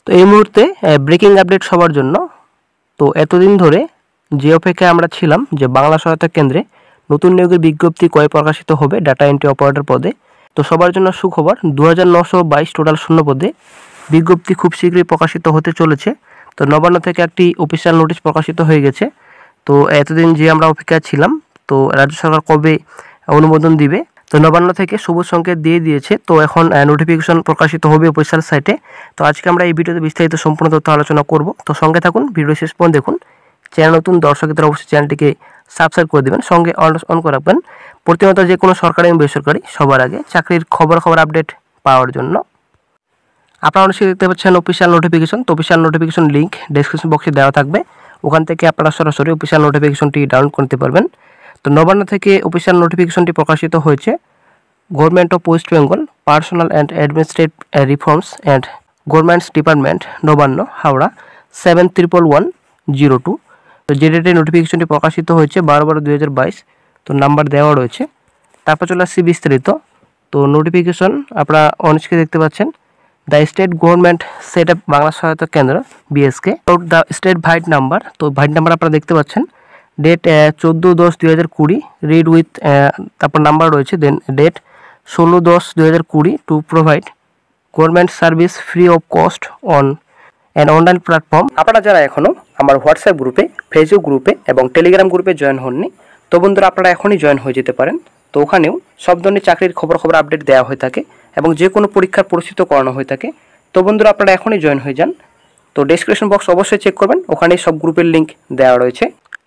তো এই মুহূর্তে ব্রেকিং আপডেট সবার জন্য। তো এতদিন ধরে যে অপেক্ষায় আমরা ছিলাম যে বাংলা সহায়তা কেন্দ্রে নতুন নিয়োগের বিজ্ঞপ্তি কবে প্রকাশিত হবে ডাটা এন্ট্রি অপারেটর পদে, তো সবার জন্য সুখবর 2922 টোটাল শূন্য পদে বিজ্ঞপ্তি খুব শীঘ্রই প্রকাশিত হতে চলেছে। তো নবান্ন থেকে একটি অফিসিয়াল নোটিশ প্রকাশিত হয়ে গেছে। তো এতদিন যে আমরা অপেক্ষায় ছিলাম, তো রাজ্য সরকার কবে অনুমোদন দিবে, তো নবান্ন থেকে সবুজ সংকেত দিয়ে দিয়েছে। তো এখন নোটিফিকেশন প্রকাশিত হবে অফিসিয়াল সাইটে। তো আজকে আমরা এই ভিডিওতে বিস্তারিত সম্পূর্ণ তথ্য আলোচনা করব। তো সঙ্গে থাকুন, ভিডিও শেষ পর্যন্ত দেখুন। চ্যানেল নতুন দর্শকদের অবশ্যই চ্যানেলটিকে সাবস্ক্রাইব করে দেবেন, সঙ্গে অন করে রাখবেন প্রতিনিয়ত যে কোনো সরকারি এবং বেসরকারি সবার আগে চাকরির খবর আপডেট পাওয়ার জন্য। আপনারা অবশ্যই দেখতে পাচ্ছেন অফিসিয়াল নোটিফিকেশন। তো অফিসিয়াল নোটিফিকেশন লিঙ্ক ডেসক্রিপশন বক্সে দেওয়া থাকবে, ওখান থেকে আপনারা সরাসরি অফিসিয়াল নোটিফিকেশনটি ডাউনলোড করতে পারবেন। তো নবান্ন থেকে অফিসিয়াল নোটিফিকেশনটি প্রকাশিত হয়েছে। Government of West Bengal personnel and administrative reforms and governments department Nabanna Howrah 711102। তো যে ডেটে নোটিফিকেশনটি প্রকাশিত হয়েছে 12/12/2022। তো নাম্বার দেওয়া রয়েছে। তারপর চলে আসছি বিস্তারিত। তো নোটিফিকেশন আপনারা অনস্ক্রিনে দেখতে পাচ্ছেন। The state government set up Bangla Sahayata Kendra BSK the state vide number. তো ভাইট নাম্বার আপনারা দেখতে পাচ্ছেন। ডেট 14/10/2020 রিড উইথ, তারপর নাম্বার রয়েছে। Then date 16/10/2020 to provide government service free of cost on an online platform. আপনারা যারা এখনও আমার হোয়াটসঅ্যাপ গ্রুপে, ফেসবুক গ্রুপে এবং টেলিগ্রাম গ্রুপে জয়েন হননি, তো বন্ধুরা আপনারা এখনই জয়েন হয়ে যেতে পারেন। তো ওখানেও সব ধরনের চাকরির খবর আপডেট দেওয়া হয়ে থাকে এবং যে কোনো পরীক্ষার পরিচিত করানো হয়ে থাকে। তো বন্ধুরা আপনারা এখনই জয়েন হয়ে যান। তো ডেসক্রিপশন বক্স অবশ্যই চেক করবেন, ওখানে সব গ্রুপের লিঙ্ক দেওয়া রয়েছে।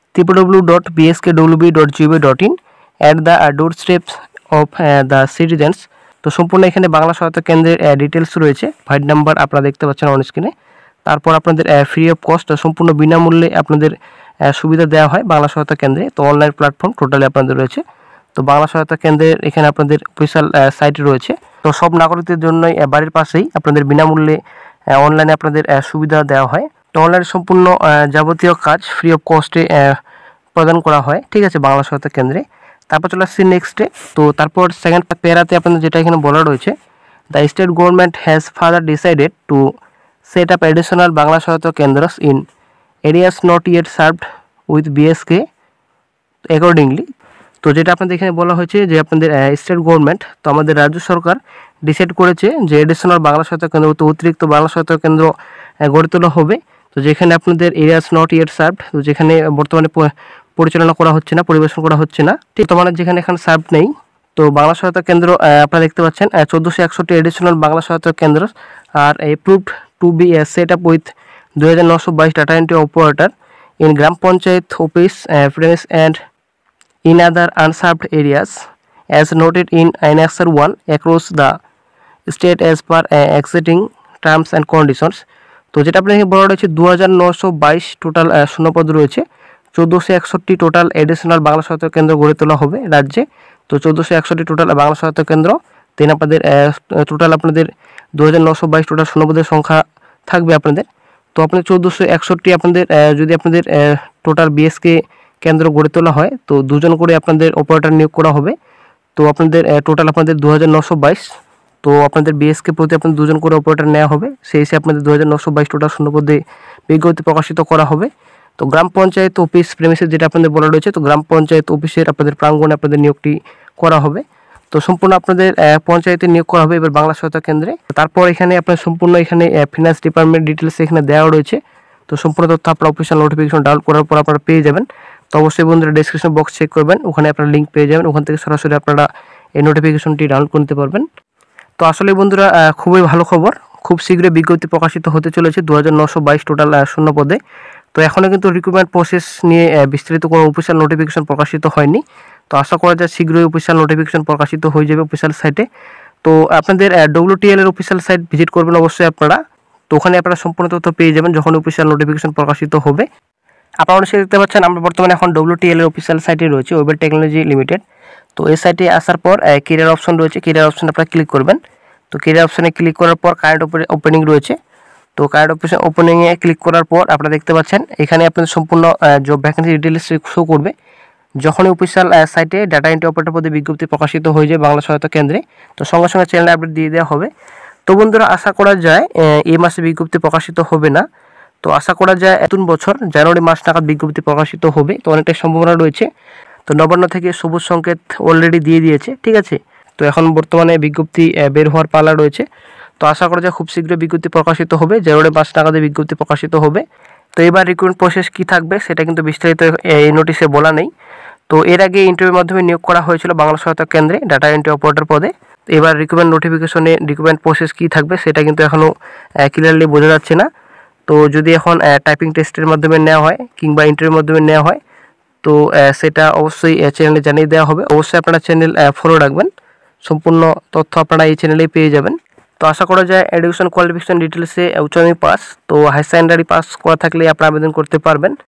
www.bskwb.gov.in at the doorsteps of the citizens। তো সম্পূর্ণ এখানে বাংলা সহায়তা কেন্দ্রের ডিটেলস রয়েছে। ভাইট নাম্বার আপনারা দেখতে পাচ্ছেন অন স্ক্রিনে। তারপর আপনাদের ফ্রি অফ কস্ট, সম্পূর্ণ বিনামূল্যে আপনাদের সুবিধা দেওয়া হয় বাংলা সহায়তা কেন্দ্রে। তো অনলাইন প্ল্যাটফর্ম টোটালি আপনাদের রয়েছে। তো বাংলা সহায়তা কেন্দ্রের এখানে আপনাদের অফিসিয়াল সাইট রয়েছে। তো সব নাগরিকদের জন্যই বাড়ির পাশেই আপনাদের বিনামূল্যে অনলাইনে আপনাদের সুবিধা দেওয়া হয়। তো অনলাইনে সম্পূর্ণ যাবতীয় কাজ ফ্রি অফ কস্টে প্রদান করা হয়, ঠিক আছে, বাংলা সহায়তা কেন্দ্রে। তারপর চলে আসছি নেক্সটে। তো তারপর সেকেন্ড প্যারাতে আপনাদের যেটা এখানে বলা রয়েছে, the state government has further decided to set up additional Bangla Sahayata কেন্দ্রস in areas not yet served with BSK accordingly. তো যেটা আপনাদের এখানে বলা হয়েছে যে আপনাদের স্টেট গভর্নমেন্ট, তো আমাদের রাজ্য সরকার ডিসাইড করেছে যে এডিশনাল বাংলা সহায়তা কেন্দ্র, তো অতিরিক্ত বাংলা সহায়তা কেন্দ্র গড়ে তোলা হবে। তো যেখানে আপনাদের এরিয়াস নট ইয়েট সার্ভড, তো যেখানে বর্তমানে পরিচালনা করা হচ্ছে না, পরিবেশন করা হচ্ছে না, ঠিক তোমার যেখানে এখানে সার্ভড নেই, তো বাংলা সহায়তা কেন্দ্র আপনারা দেখতে পাচ্ছেন 1461 additional Bangla Sahayata Kendra are approved to be set up with 2922 data entry operator in gram panchayat office premise and in other unserved areas as noted in Annexure 1 across the state as per existing terms and conditions। তো যেটা আপনাকে বলা রয়েছে 2922 total শূন্যপদ রয়েছে, 1461 total additional Bangla Sahayata কেন্দ্র গড়ে তোলা হবে রাজ্যে। তো 1461 টোটাল বাংলা সহায়তা কেন্দ্র, দেন আপনাদের টোটাল আপনাদের 2922 টোটাল শূন্যপদের সংখ্যা থাকবে আপনাদের। তো আপনাদের 1461 আপনাদের যদি আপনাদের টোটাল বিএসকে কেন্দ্র গড়ে তোলা হয়, তো দুজন করে আপনাদের অপারেটর নিয়োগ করা হবে। তো আপনাদের টোটাল আপনাদের 2922, তো আপনাদের বিএসকে প্রতি আপনাদের দুজন করে অপারেটর নেওয়া হবে। সেই হিসেবে আপনাদের 2922 টোটাল শূন্যপদে বিজ্ঞপ্তি প্রকাশিত করা হবে। তো গ্রাম পঞ্চায়েত অফিস প্রেমিসেস যেটা আপনাদের বলা রয়েছে, তো গ্রাম পঞ্চায়েত অফিসের আপনাদের প্রাঙ্গণে আপনাদের নিয়োগটি করা হবে। তো সম্পূর্ণ আপনাদের পঞ্চায়েতে নিয়োগ করা হবে এবার বাংলা সহায়তা কেন্দ্রে। তারপর এখানে আপনার সম্পূর্ণ এখানে ফিনান্স ডিপার্টমেন্ট ডিটেলস এখানে দেওয়া রয়েছে। তো সম্পূর্ণ তথ্য আপনার অফিসিয়াল নোটিফিকেশন ডাউনলোড করার পর আপনারা পেয়ে যাবেন। তো অবশ্যই বন্ধুরা ডেসক্রিপশন বক্স চেক করবেন, ওখানে আপনারা লিঙ্ক পেয়ে যাবেন, ওখান থেকে সরাসরি আপনারা এই নোটিফিকেশনটি ডাউনলোড করতে পারবেন। তো আসলে বন্ধুরা খুবই ভালো খবর, খুব শীঘ্রই বিজ্ঞপ্তি প্রকাশিত হতে চলেছে 2922 টোটাল শূন্য পদে। তো এখনও কিন্তু রিক্রুটমেন্ট প্রসেস নিয়ে বিস্তারিত কোনো অফিসিয়াল নোটিফিকেশন প্রকাশিত হয়নি। তো আশা করা যায় শীঘ্রই অফিসিয়াল নোটিফিকেশন প্রকাশিত হয়ে যাবে অফিসিয়াল সাইটে। তো আপনাদের WTL এর অফিসিয়াল সাইট ভিজিট করবেন অবশ্যই আপনারা। তো ওখানে আপনারা সম্পূর্ণ তথ্য পেয়ে যাবেন যখন অফিসিয়াল নোটিফিকেশন প্রকাশিত হবে। আপনারা অবশ্যই দেখতে পাচ্ছেন আমরা বর্তমানে এখন WTL এর অফিসিয়াল সাইটে রয়েছে, ওয়েব টেকনোলজি লিমিটেড। তো এই সাইটে আসার পর ক্যারিয়ার অপশন রয়েছে, ক্যারিয়ার অপশন আপনারা ক্লিক করবেন। তো ক্যারিয়ার অপশনে ক্লিক করার পর কারেন্ট ওপেনিং রয়েছে। তো কারেন্ট ওপেনিংয়ে ক্লিক করার পর আপনারা দেখতে পাচ্ছেন এখানে আপনাদের সম্পূর্ণ জব ভ্যাকেন্সি ডিটেলস শো করবে। যখনই অফিসিয়াল সাইটে ডাটা এন্ট্রি অপারেটর পদে বিজ্ঞপ্তি প্রকাশিত হয়ে যায় বাংলা সহায়তা কেন্দ্রে, তো সঙ্গে সঙ্গে চ্যানেলে আপডেট দিয়ে দেওয়া হবে। তো বন্ধুরা আশা করা যায় এই মাসে বিজ্ঞপ্তি প্রকাশিত হবে না। তো আশা করা যায় নতুন বছর জানুয়ারি মাস নাগাদ বিজ্ঞপ্তি প্রকাশিত হবে। তো অনেকটাই সম্ভাবনা রয়েছে। তো নবান্ন থেকে সবুজ সংকেত অলরেডি দিয়ে দিয়েছে, ঠিক আছে। তো এখন বর্তমানে বিজ্ঞপ্তি বের হওয়ার পালা রয়েছে। তো আশা করা যায় খুব শীঘ্রই বিজ্ঞপ্তি প্রকাশিত হবে, জানুয়ারি মাস নাগাদে বিজ্ঞপ্তি প্রকাশিত হবে। তো এবার রিক্রুটমেন্ট প্রসেস কী থাকবে সেটা কিন্তু বিস্তারিত এই নোটিশে বলা নেই। তো এর আগে ইন্টারভিউর মাধ্যমে নিয়োগ করা হয়েছিল বাংলা সহায়তা কেন্দ্রে ডাটা এন্ট্রি অপারেটর পদে। এবার রিক্রুটমেন্ট নোটিফিকেশনে রিক্রুটমেন্ট প্রসেস কী থাকবে সেটা কিন্তু এখনও ক্লিয়ারলি বোঝা যাচ্ছে না। তো যদি এখন টাইপিং টেস্টের মাধ্যমে নেওয়া হয় কিংবা ইন্টারভিউর মাধ্যমে নেওয়া হয়, তো সেটা অবশ্যই চ্যানেলে জানিয়ে দেওয়া হবে। অবশ্যই আপনারা চ্যানেল ফলো রাখবেন, সম্পূর্ণ তথ্য আপনারা এই চ্যানেলেই পেয়ে যাবেন। তো আশা করা যায় এডুকেশন কোয়ালিফিকেশন ডিটেলসে উচ্চ মাধ্যমিক পাস, তো হায়ার সেকেন্ডারি পাস করা থাকলে আপনারা আবেদন করতে পারবেন।